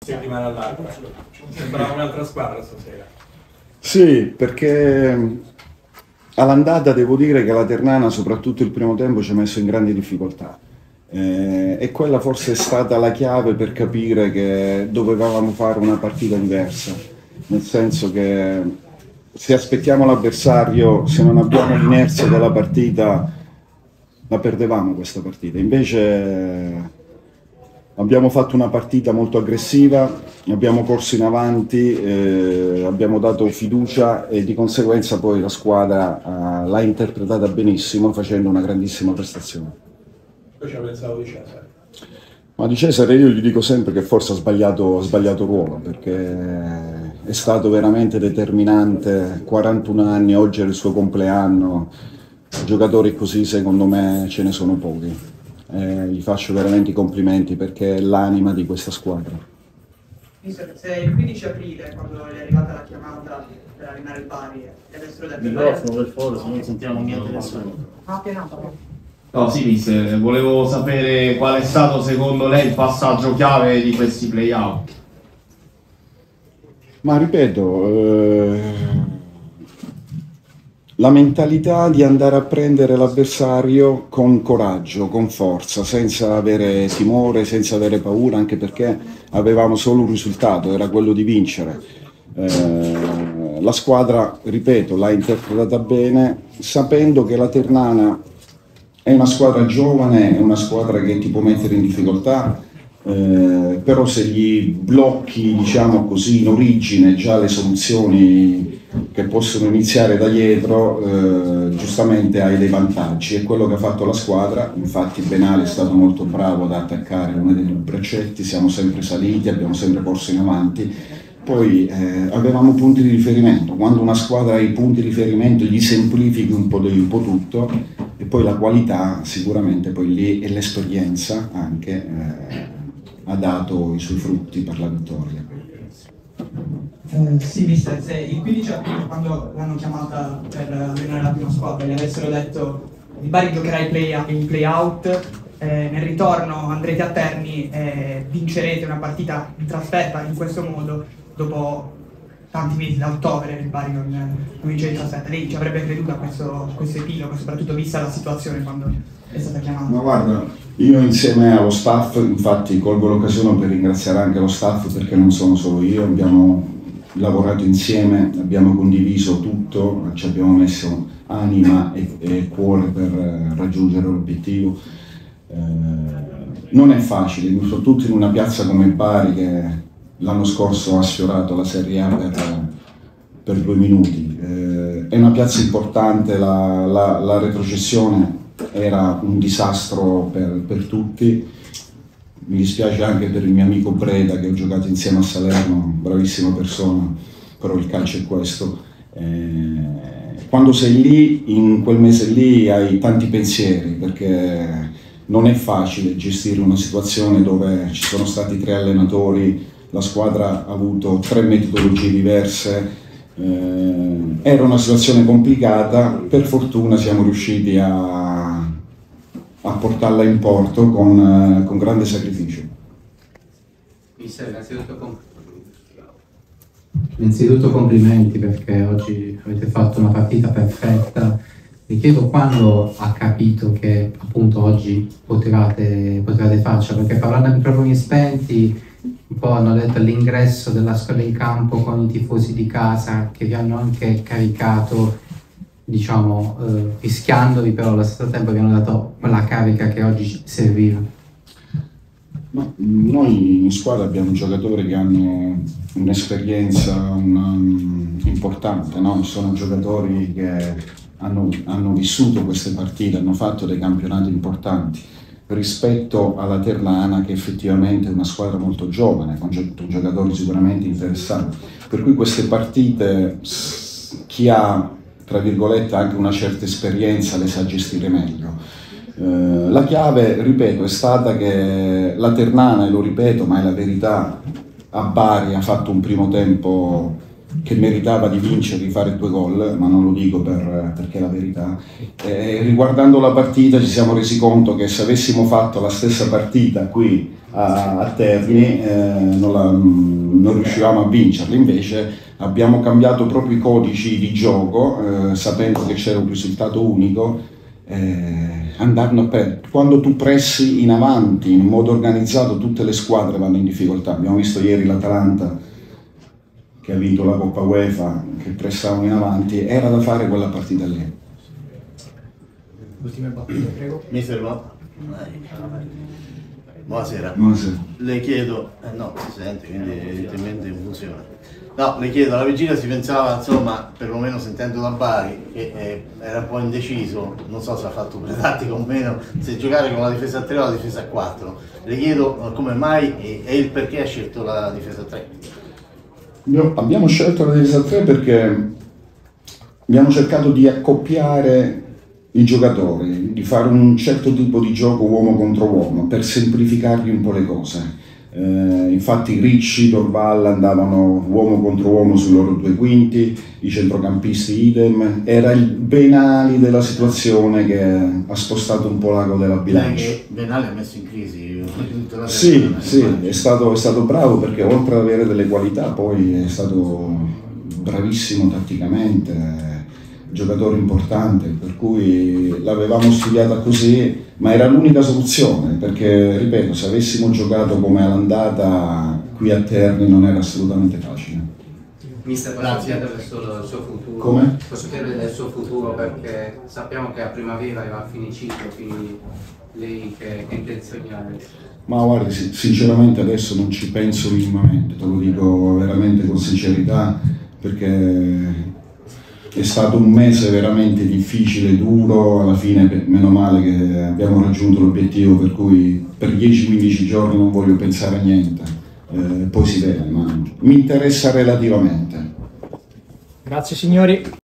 settimana all'altra. Sembrava un'altra squadra stasera. Sì, perché all'andata devo dire che la Ternana, soprattutto il primo tempo, ci ha messo in grandi difficoltà. E quella forse è stata la chiave per capire che dovevamo fare una partita diversa, nel senso che se aspettiamo l'avversario, se non abbiamo l'inerzia della partita, la perdevamo questa partita. Invece abbiamo fatto una partita molto aggressiva, abbiamo corso in avanti, abbiamo dato fiducia e di conseguenza poi la squadra l'ha interpretata benissimo facendo una grandissima prestazione. Poi ci ha pensato di Cesare. Ma di Cesare io gli dico sempre che forse ha sbagliato ruolo, perché è stato veramente determinante, 41 anni, oggi è il suo compleanno, giocatori così secondo me ce ne sono pochi. Gli faccio veramente i complimenti perché è l'anima di questa squadra. Se il 15 aprile, quando è arrivata la chiamata per allenare il Bari, e avessero detto... Microfono per favore, se non sentiamo niente nessuno. No, sì, mister, volevo sapere qual è stato secondo lei il passaggio chiave di questi play-out. Ma ripeto, la mentalità di andare a prendere l'avversario con coraggio, con forza, senza avere timore, senza avere paura, anche perché avevamo solo un risultato, era quello di vincere. La squadra, ripeto, l'ha interpretata bene, sapendo che la Ternana è una squadra giovane, è una squadra che ti può mettere in difficoltà, però se gli blocchi, diciamo così, in origine già le soluzioni che possono iniziare da dietro, giustamente hai dei vantaggi. È quello che ha fatto la squadra, infatti Benali è stato molto bravo ad attaccare uno dei braccetti, siamo sempre saliti, abbiamo sempre corso in avanti. Poi avevamo punti di riferimento, quando una squadra ha i punti di riferimento gli semplifichi un po' tutto, e poi la qualità sicuramente poi lì e l'esperienza anche ha dato i suoi frutti per la vittoria. Sì, mister, se il 15 aprile, quando l'hanno chiamata per allenare la prima squadra, gli avessero detto il Bari giocherà in play-out, nel ritorno andrete a Terni e vincerete una partita in trasferta in questo modo, dopo tanti mesi da ottobre il Bari non vince in trasferta. Lei ci avrebbe creduto a questo epilogo, soprattutto vista la situazione quando è stata chiamata? Ma guarda, io insieme allo staff, infatti colgo l'occasione per ringraziare anche lo staff perché non sono solo io, abbiamo lavorato insieme, abbiamo condiviso tutto, ci abbiamo messo anima e cuore per raggiungere l'obiettivo. Non è facile, soprattutto in una piazza come il Bari che l'anno scorso ha sfiorato la Serie A per 2 minuti. È una piazza importante, la retrocessione era un disastro per tutti. Mi dispiace anche per il mio amico Breda che ho giocato insieme a Salerno, bravissima persona, però il calcio è questo. Quando sei lì, in quel mese lì hai tanti pensieri perché non è facile gestire una situazione dove ci sono stati 3 allenatori, la squadra ha avuto 3 metodologie diverse, era una situazione complicata, per fortuna siamo riusciti a portarla in porto con grande sacrificio. Innanzitutto complimenti perché oggi avete fatto una partita perfetta. Mi chiedo quando ha capito che appunto oggi potevate farcela, perché parlando di microfoni spenti un po' hanno detto all'ingresso della squadra in campo con i tifosi di casa che vi hanno anche caricato, diciamo, rischiandovi, però allo stesso tempo vi hanno dato quella carica che oggi serviva. Ma noi in squadra abbiamo giocatori che hanno un'esperienza importante, no? Sono giocatori che hanno vissuto queste partite, hanno fatto dei campionati importanti rispetto alla Ternana che effettivamente è una squadra molto giovane, con giocatori sicuramente interessanti, per cui queste partite chi ha tra virgolette anche una certa esperienza le sa gestire meglio. La chiave, ripeto, è stata che la Ternana, e lo ripeto ma è la verità, a Bari ha fatto un primo tempo che meritava di vincere, di fare 2 gol, ma non lo dico perché è la verità. Riguardando la partita ci siamo resi conto che se avessimo fatto la stessa partita qui a Terni, non riuscivamo a vincerli. Invece abbiamo cambiato proprio i codici di gioco, sapendo che c'era un risultato unico, andando a perdere. Quando tu pressi in avanti in modo organizzato, tutte le squadre vanno in difficoltà. Abbiamo visto ieri l'Atalanta che ha vinto la Coppa UEFA, che pressavano in avanti, era da fare quella partita lì. Ultime battute, prego. Mister buonasera. Buonasera. Le chiedo, no, si sente, quindi evidentemente funziona. No, le chiedo, alla vigilia si pensava, insomma, perlomeno sentendo da Bari, che era un po' indeciso, non so se ha fatto pretattica o meno, se giocare con la difesa a 3 o la difesa a 4. Le chiedo come mai e il perché ha scelto la difesa a 3. Abbiamo scelto la difesa a 3 perché abbiamo cercato di accoppiare i giocatori, di fare un certo tipo di gioco uomo contro uomo per semplificargli un po' le cose. Infatti Ricci, Dorval andavano uomo contro uomo sui loro 2 quinti, i centrocampisti idem. Era il Benali della situazione che ha spostato un po' l'ago della bilancia. Benali ha messo in crisi tutta la Sì, è stato bravo perché oltre ad avere delle qualità poi è stato bravissimo tatticamente, giocatore importante, per cui l'avevamo studiata così, ma era l'unica soluzione, perché ripeto, se avessimo giocato come all'andata qui a Terni non era assolutamente facile. Mister, posso chiedere solo il suo futuro? Come? Posso chiedere del suo futuro perché sappiamo che a primavera va a finire, quindi lei che intenzioni ha? Ma guardi, sinceramente adesso non ci penso minimamente, te lo dico veramente con sincerità, perché è stato un mese veramente difficile, duro, alla fine meno male che abbiamo raggiunto l'obiettivo, per cui per 10-15 giorni non voglio pensare a niente, poi si vede, ma mi interessa relativamente. Grazie signori.